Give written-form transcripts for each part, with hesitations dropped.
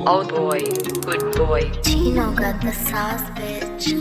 Old boy, good boy. CHINO got the sauce, bitch.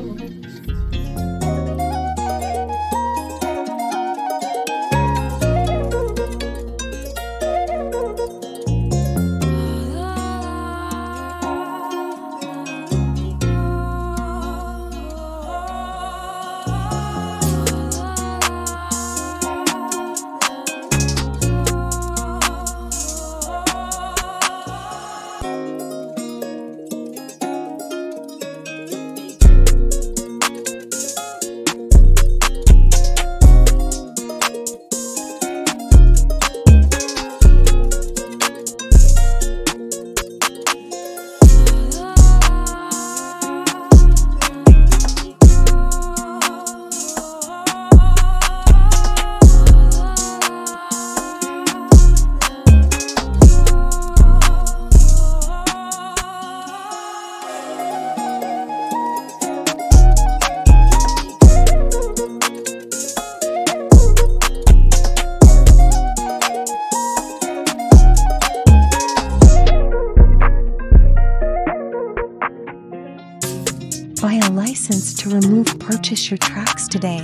Buy a license to remove purchase your tracks today.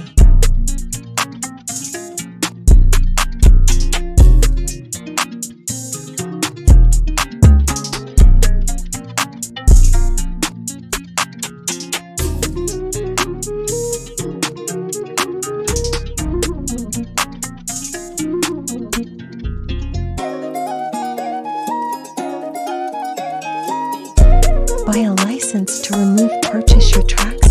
Buy a license to remove purchase your tracks